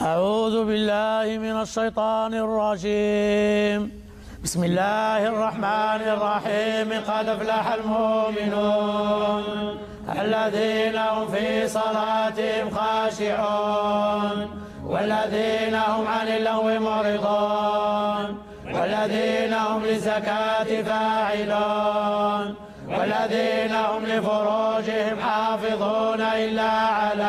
أعوذ بالله من الشيطان الرجيم. بسم الله الرحمن الرحيم. قد أفلح المؤمنون الذين هم في صلاتهم خاشعون والذين هم عن اللغو معرضون والذين هم للزكاة فاعلون والذين هم لفروجهم حافظون إلا على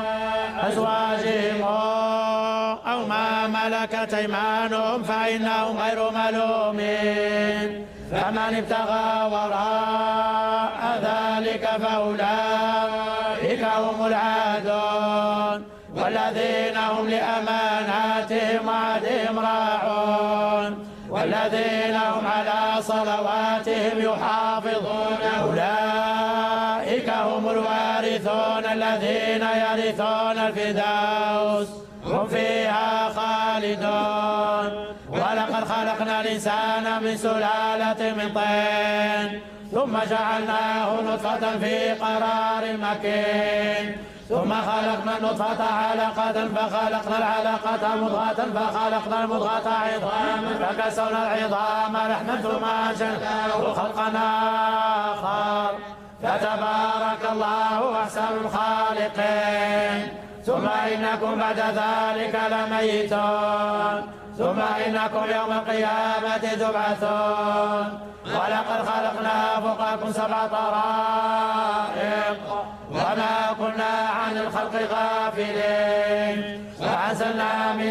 أزواجهم أو ما ملكت أيمانهم فإنهم غير ملومين. فمن ابتغى وراء ذلك فأولئك هم العادون والذين هم لأماناتهم وعهدهم راعون والذين هم على صلواتهم يحافظون أولئك هم الوارثون الذين يرثون الفردوس هم فيها خالدون. ولقد خلقنا الإنسان من سلالة من طين ثم جعلناه نطفة في قرار مكين ثم خلقنا النطفة علقة فخلقنا العلقة مضغة فخلقنا المضغة عظاما فكسونا العظام لحما ثم أنشأناه خلقا آخر فتبارك الله أحسن الخالقين. ثم إنكم بعد ذلك لميتون ثم إنكم يوم القيامة تبعثون. ولقد خلقنا فوقكم 7 طرائق وما كنا عن الخلق غافلين وأنزلنا من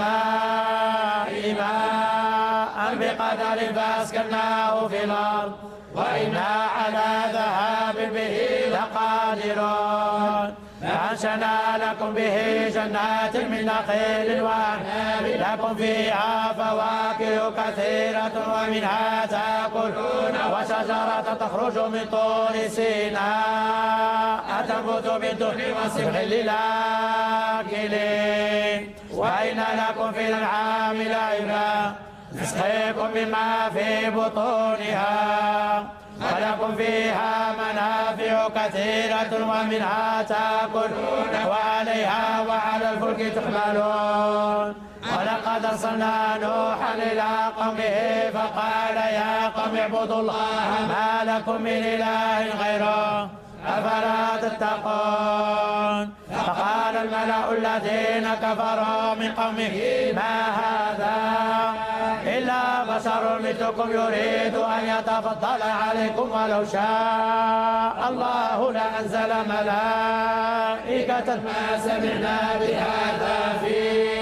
السماء ماء بقدر فأسكناه في الأرض وإنا على ذهاب به لقادرون. فأنشأنا لكم به جنات من نخيل وأعناب لكم فيها فواكه كثيرة ومنها تأكلون وشجرة تخرج من طور سيناء تنبت بالدهن وصبغ للآكلين. وإن لكم في الأنعام لعبرة نسقيكم مما في بطونها ولكم فيها منافع كثيرة ومنها تأكلون وعليها وعلى الفلك تحملون. ولقد أرسلنا نوحا إلى قومه فقال يا قوم اعبدوا الله ما لكم من إله غيره أفلا تتقون. فقال الملأ الذين كفروا من قومه ما هذا إلا بشر مثلكم يريد أن يتفضل عليكم ولو شاء الله لأنزل ملائكة ما سمعنا بهذا في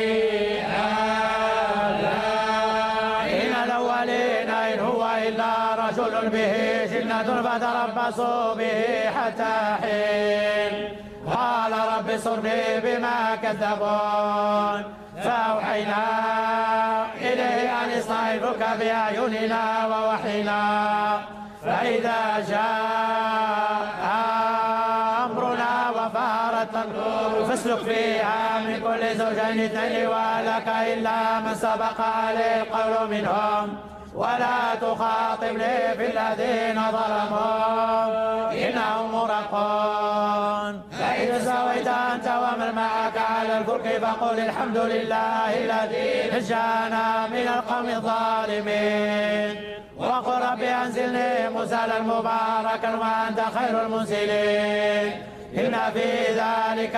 آبائنا الأولين إن هو إلا رجل به جنة فتربصوا به حتى حين. قال رب صرني بما كذبون فأوحينا إليه أن يصطحبك بأعيننا ووحينا فإذا جاء أمرنا وفارت النور فاسلك فيها من كل زوجين 2 ولك إلا من سبق عليه القول منهم ولا تخاطبني في الذين ظلموا إنهم مغرقون. فإذا سويت أنت ومن معك على الفلك فقل الحمد لله الذي نجانا من القوم الظالمين وقل رب أنزلني منزلا مباركا وأنت خير المنزلين. إن في ذلك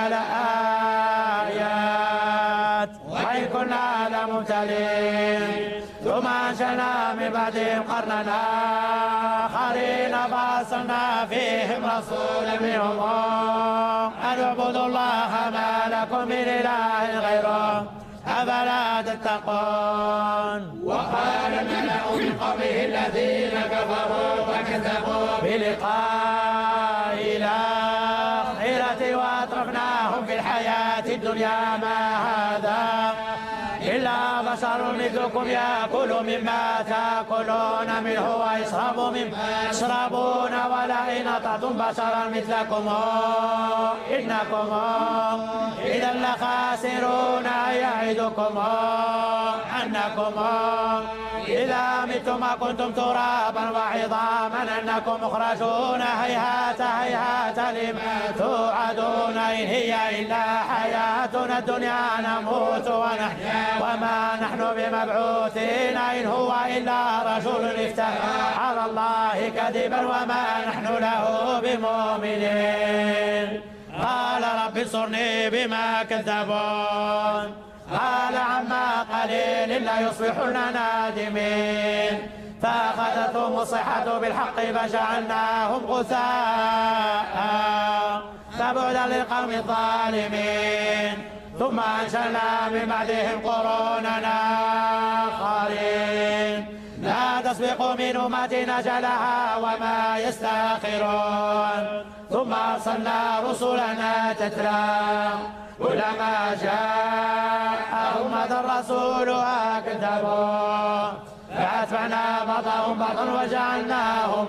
لآيات وإن كنا لمبتلين. ثم أنشأنا من بعدهم قرنا آخرين فأرسلنا فيهم رسولا منهم أن اعبدوا الله ما لكم من إله غيره أفلا تتقون. وقال الملأ من قومه الذين كفروا وكذبوا بلقاء الآخرة وأترفناهم في الحياة الدنيا ما هذا إلا بشر مثلكم يأكل مما تأكلون منه ويشرب مما تشربون ولئن أطعتم بشرا مثلكم إنكم إذا لخاسرون. يعدكم أنكم إذا متم كنتم ترابا وعظاما أنكم مخرجون هيهات هيهات لما توعدون إن هي إلا حياتنا الدنيا نموت ونحيا وما نحن بمبعوثين إن هو إلا رجل افترى على الله كذبا وما نحن له بمؤمنين قال رب انصرني بما كذبون قال عما قليل لا يصبحن نادمين فأخذتهم الصيحة بالحق فجعلناهم غثاء فبعدا للقوم الظالمين ثم أنشأنا من بعدهم قرونا آخرين لا تسبق من أمة أجلها وما يستأخرون ثم أرسلنا رسلنا تترى كلما جاء أمة رسولها كذبوا فأتبعنا بعضهم بعضا وجعلناهم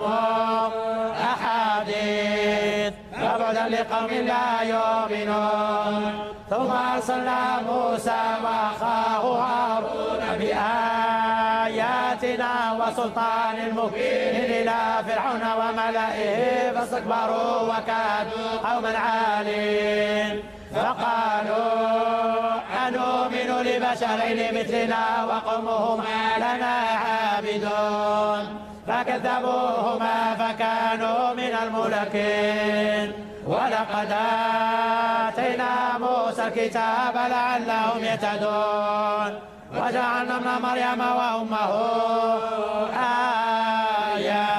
أحاديث فبعدا لقوم لا يؤمنون ثم أرسلنا موسى وأخاه هارون بآياتنا وسلطان مبين إلى فرعون وملئه فاستكبروا وكانوا قوما عالين فقالوا أنؤمن لبشرين مثلنا وقومهما لنا عابدون فكذبوهما فكانوا من المهلكين ولقد آتينا موسى الكتاب لعلهم يهتدون وجعلنا ابن مريم وأمه آية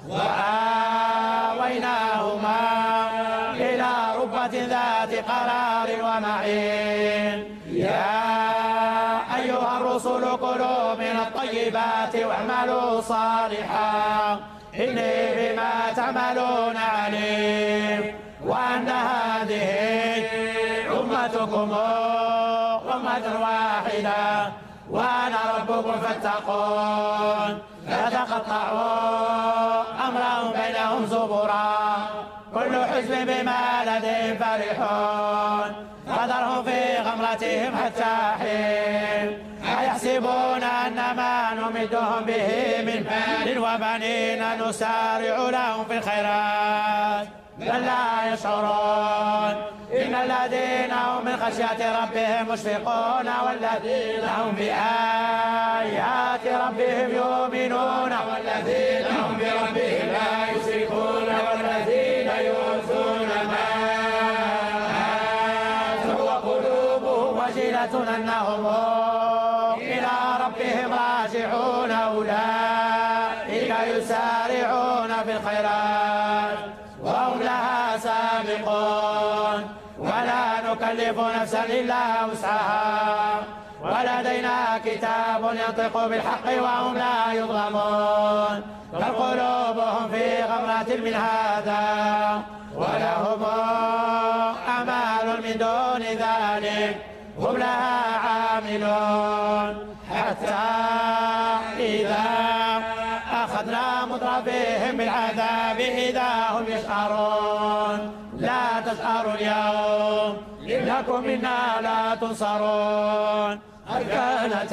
وآويناهما إلى ربة ذات قرار ومعين يا أيها الرسل كلوا من الطيبات واعملوا صالحا إني بما تعملون عليم وأن هذه أمتكم أمة واحدة وأنا ربكم فاتقون فتقطعوا أمرهم بينهم زبرا كل حزب بما لديهم فرحون فذرهم في غمرتهم حتى حين أيحسبون أن ما نمدهم به من مال وبنين نسارع لهم في الخيرات بل لا يشعرون إن الذين هم من خشية ربهم مشفقون والذين هم بآيات ربهم يؤمنون والذين هم بربهم لا يشركون والذين يؤتون ما آتوا وقلوبهم وجلة أنهم إلى ربهم راجعون أولئك يسارعون في الخيرات وهم لها سابقون ولا نكلف نفسا إلا وسعها ولدينا كتاب ينطق بالحق وهم لا يظلمون بل قلوبهم في غمرة من هذا ولهم أمال من دون ذلك هم لها عاملون حتى إذا أخذنا مترفيهم بالعذاب إذا هم يشعرون لا تسأروا اليوم إنكم منا لا تنصرون هل كانت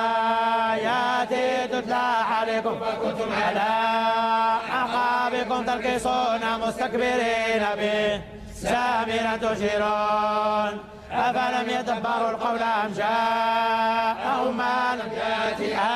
آياتي تتلى عليكم فكنتم على أعقابكم تنكصون مستكبرين به سامرا تشيرون أفلم يدبروا القول أم جاءهم ما لم يأت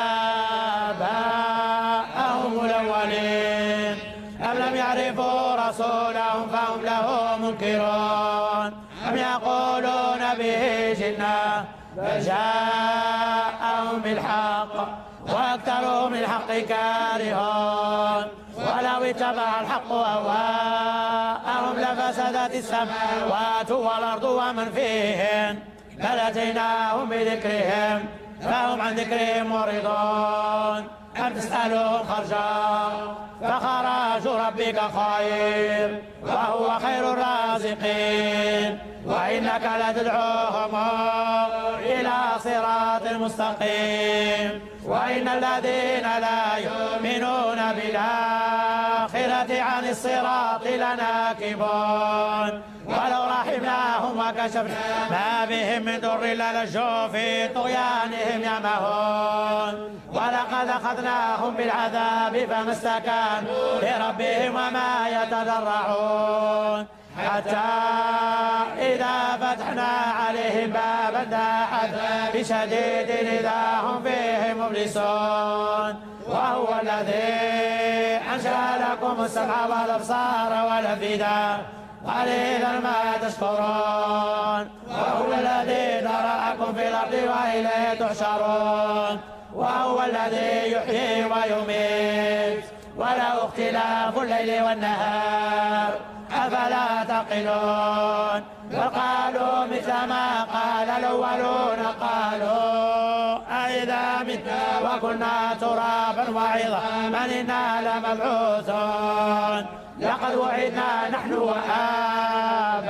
آباءهم الأولين أم لم يعرفوا رسولهم فهم له منكرون أم يقولون به جنة بل جاءهم بالحق وأكثرهم للحق كارهون ولو اتبع الحق أهواءهم لفسدت السماوات والأرض ومن فيهن بل أتيناهم بذكرهم فهم عن ذكرهم معرضون أم تسألهم خرجا فخراج ربك خير وهو خير الرازقين وإنك لتدعوهم إلى صراط مستقيم. وإن الذين لا يؤمنون بالآخرة عن الصراط لناكبون. ولو رحمناهم وكشفنا ما بهم من ضر للجوا في طغيانهم يعمهون. ولقد أخذناهم بالعذاب فما استكانوا لربهم وما يتضرعون حتى إذا فتحنا عليهم بابا ذا عذاب شديد إذا هم فيه مبلسون. وهو الذي أنشأ لكم السمع والأبصار والأفئدة قليلا ما تشكرون. وهو الذي ذرأكم في الأرض وإليه تحشرون. وهو الذي يحيي ويميت وله اختلاف الليل والنهار أفلا تعقلون. وقالوا مثل ما قال الأولون قالوا أئذا متنا وكنا ترابا وعظاما إنا لمبعوثون. لقد وعدنا نحن وآباؤنا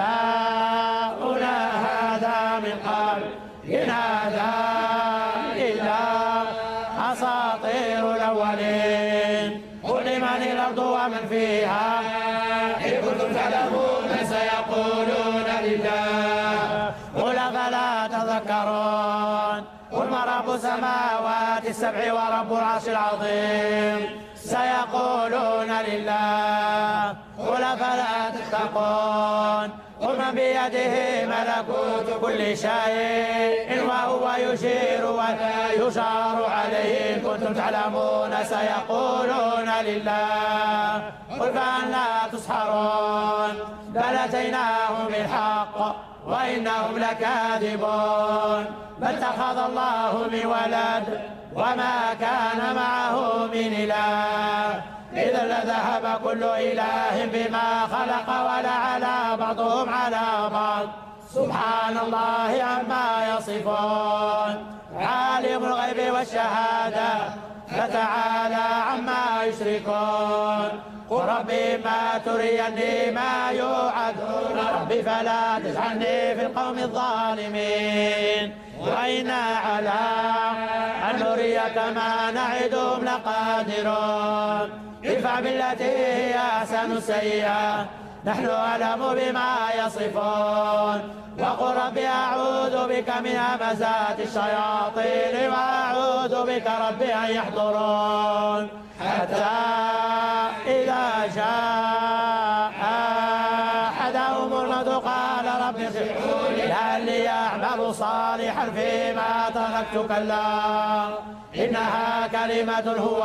هذا من قبل إن هذا إلا أساطير الأولين. قل لمن الأرض ومن فيها إن كنتم تعلمون سيقولون لله قل أفلا تذكرون. قل من رب السماوات السبع ورب العرش العظيم سيقولون لله قل أفلا تتقون. قل من بيده ملكوت كل شيء وهو يشير ولا يشار عليه إن كنتم تعلمون سيقولون لله قل فأنا تسحرون. بل أتيناهم بالحق وإنهم لكاذبون. بل اتخذ الله من ولد وما كان معه من إله إذا لذهب كل إله بما خلق ولعلى بعضهم على بعض سبحان الله عما يصفون. عالم الغيب والشهادة فتعالى عما يشركون. قل ربي ما تريني ما يوعدون ربي فلا تجعلني في القوم الظالمين. وإنا على أن نريك ما نعدهم لقادرون. ادفع بالتي هي أحسن السيئة نحن أعلم بما يصفون. وقل ربي أعوذ بك من همزات الشياطين وأعوذ بك ربي أن يحضرون. حتى إذا جاء أحدهم الموت قال رب ارجعون لعلي أعمل صالحا فيما تركت كلا إنها كلمة هو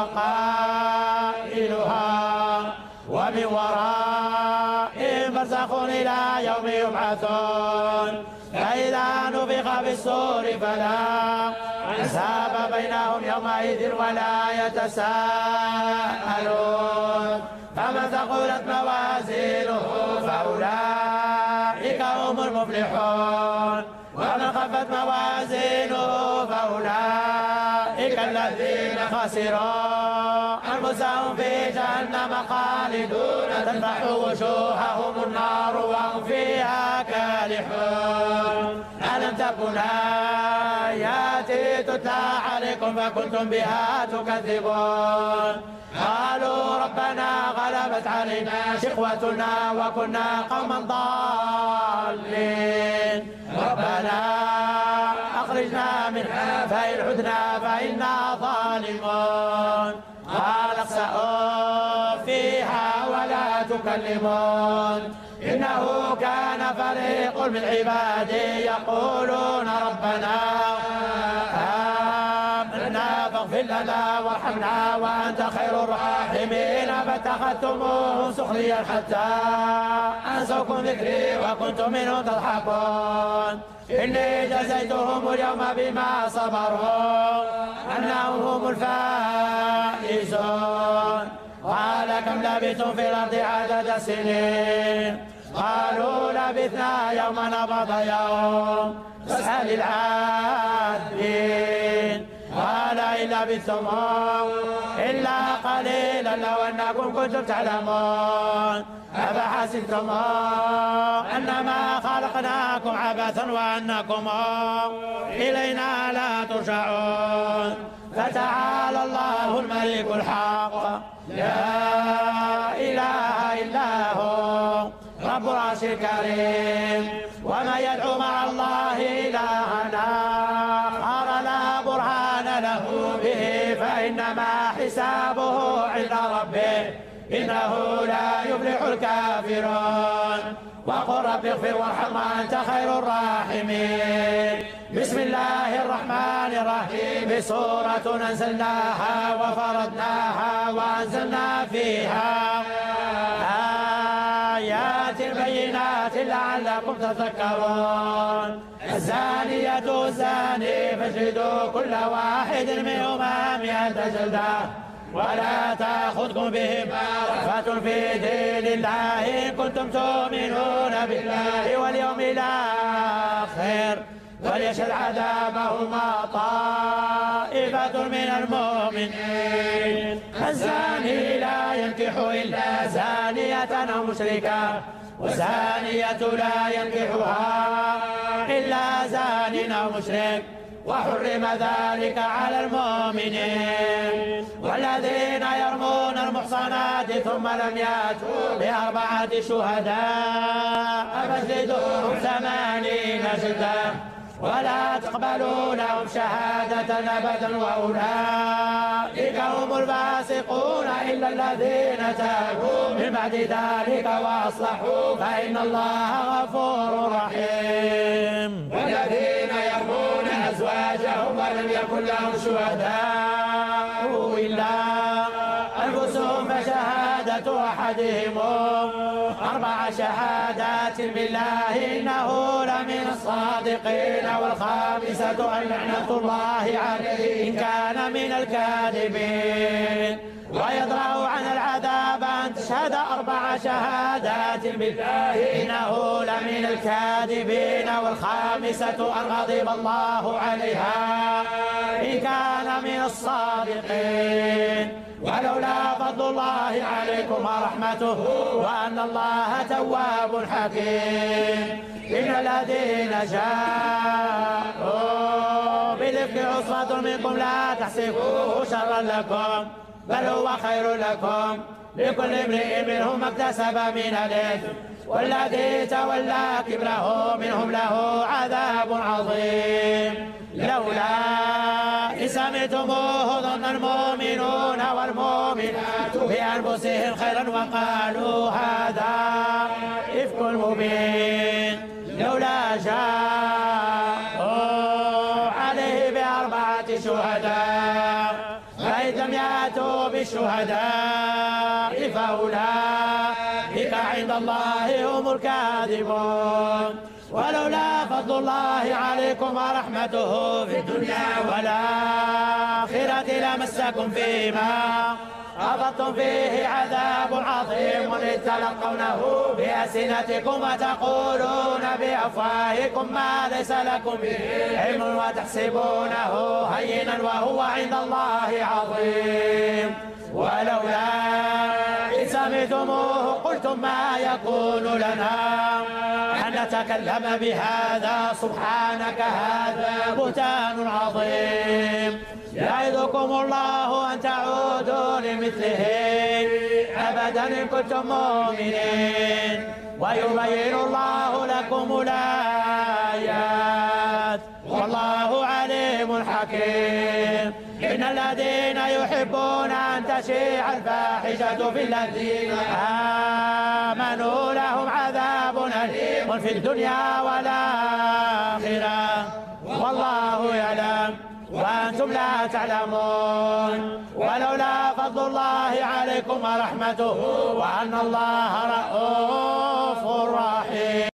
قائلها ومن ورائهم برزخ إلى يوم يبعثون. فإذا نفخ في الصور فلا أنساب بينهم يومئذ ولا يتساءلون. فمن ثقلت موازينه فأولئك هم المفلحون. ومن خفت موازينه فأولئك الذين خسروا أنفسهم في جهنم خالدون تلفح وجوههم النار وهم فيها كالحون. ألم تكن آياتي تتلى عليكم فكنتم بها تكذبون. قالوا ربنا غلبت علينا شقوتنا وكنا قوما ضالين ربنا أخرجنا منها فإن عدنا فإنا ظالمون. قال اخسئوا فيها ولا تكلمون إنه كان فريق من عبادي يقولون ربنا آمنا فاغفر لنا وارحمنا وأنت خير الراحمين. فاتخذتموهم سخريا حتى أنسوكم ذكري وكنتم منهم تضحكون. إني جزيتهم اليوم بما صبروا أنهم هم الفائزون. قال كم لبثتم في الأرض عدد سنين قالوا لبثنا يوما بعض يوم فاسأل العادين. قال إن لبثتم إلا قليلا لو أنكم كنتم تعلمون. أفحسبتم أنما خلقناكم عبثا وأنكم إلينا لا ترجعون فتعالى الله الملك الحق لا إله إلا هو رب العرش الكريم ومن يدعو مع الله إلها آخر لا برهان له به فإنما حسابه عند ربه إنه لا يفلح الكافرون وقل رب اغفر وارحم وأنت خير الراحمين. بسم الله الرحمن الرحيم. سورة أنزلناها وفرضناها وأنزلنا فيها آيات بينات لعلكم تذكرون. الزانية الزاني فاجلدوا كل واحد منهما 100 جلدة ولا تأخذكم بهما رأفة في دين الله إن كنتم تؤمنون بالله واليوم الآخر وليشهد عذابهما طائفة من المؤمنين. الزاني لا ينكح إلا زانية أو مشركة والزانية لا ينكحها إلا زان أو مشرك وحرم ذلك على المؤمنين. والذين يرمون المحصنات ثم لم يأتوا ب4 شهداء فاجلدوهم 80 جلدة ولا تقبلوا لهم شهادة أبدا وأولئك هم الفاسقون إلا الذين تابوا من بعد ذلك وأصلحوا فإن الله غفور رحيم. والذين يرمون أزواجهم ولم يكن لهم شهداء إلا أنفسهم فشهادة أحدهم 4 شهادات بالله إنه لمن الصادقين والخامسة أن لعنة الله عليه إن كان من الكاذبين ويدرأ عن العذاب أن تشهد 4 شهادات بالله إنه لمن الكاذبين والخامسة أن غضب الله عليها إن كان من الصادقين ولولا فضل الله عليكم ورحمته وأن الله تواب حكيم. إن الذين جاءوا بالإفك عصبة منكم لا تحسبوه شرا لكم بل هو خير لكم لكل امرئ منهم ما اكتسب من الإثم والذي تولى كبره منهم له عذاب عظيم. لولا إن سمعتموه ظن المؤمنون والمؤمنات بأنفسهم خيرا وقالوا هذا إفك مبين. لولا جاءوا عليه ب4 شهداء فإن لم يأتوا بالشهداء فأولئك عند الله هم الكاذبون. ولولا فضل الله عليكم ورحمته في الدنيا والآخرة لمسكم فيما أفضتم فيه عذاب عظيم إذ تلقونه بألسنتكم وتقولون بأفواهكم ما ليس لكم به علم وتحسبونه هينا وهو عند الله عظيم. ولولا إن سمعتموه قلتم ما يكون لنا أن نتكلم بهذا سبحانك هذا بهتان عظيم. يعظكم الله أن تعودوا لمثله أبدا إن كنتم مؤمنين ويبين الله لكم الآيات والله عليم حكيم. إن الذين يحبون أن تشيع الفاحشة في الذين آمنوا لهم عذاب أليم في الدنيا والآخرة والله يعلم وأنتم لا تعلمون. ولولا فضل الله عليكم ورحمته وأن الله رؤوف رحيم.